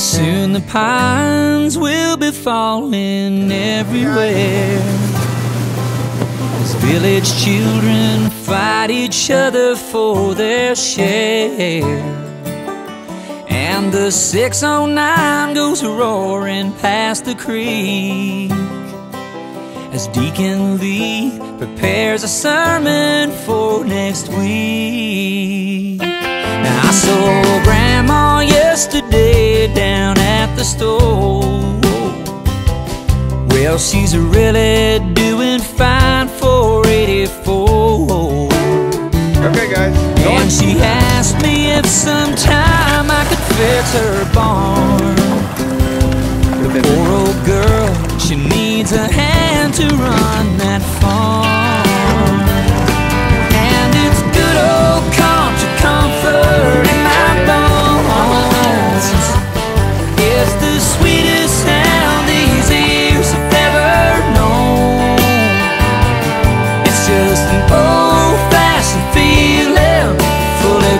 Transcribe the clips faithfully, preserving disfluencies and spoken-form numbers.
Soon the pines will be falling everywhere as village children fight each other for their share. And the six oh nine goes roaring past the creek as Deacon Lee prepares a sermon for next week. Now I saw Grandma yesterday down at the store. Well, she's really doing fine for eighty-four. Okay, guys. And she asked me if sometime I could fix her barn. The poor old girl, she needs a hand to run that farm. And it's good old country comfort in my bones. It's the sweetest sound these ears have ever known. It's just an old-fashioned feeling, fully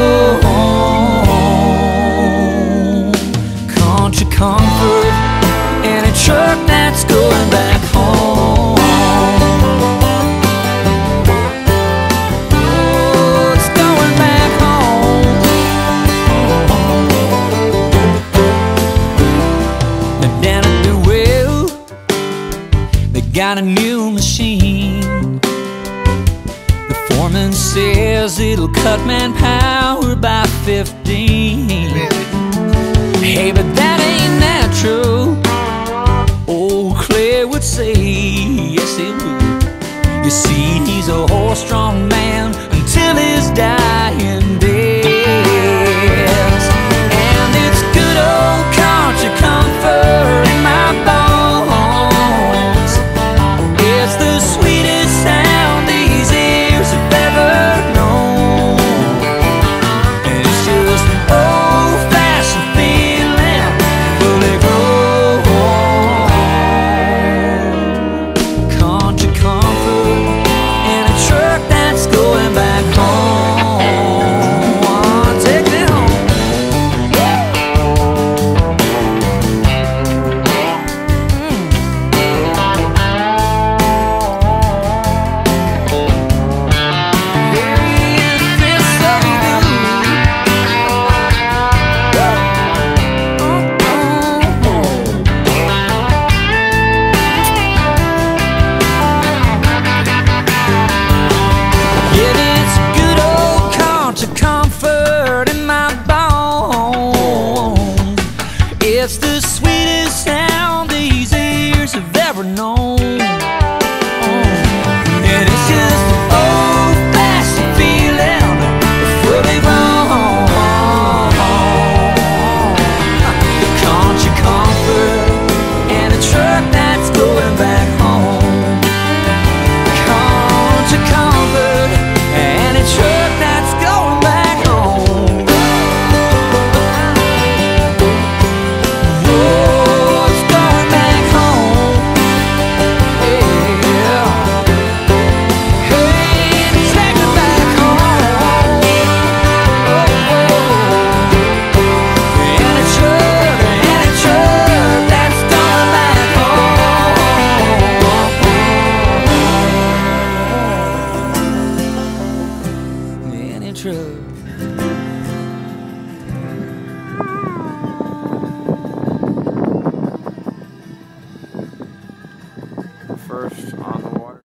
grown. Country comfort in a truck that's going back home. Oh, it's going back home. Now down at the well, they got a new machine. The foreman says it'll cut manpower by fifteen. Hey, but that ain't natural. Old Clay would say, yes it would. You see, he's a horse-strong man until his dying day.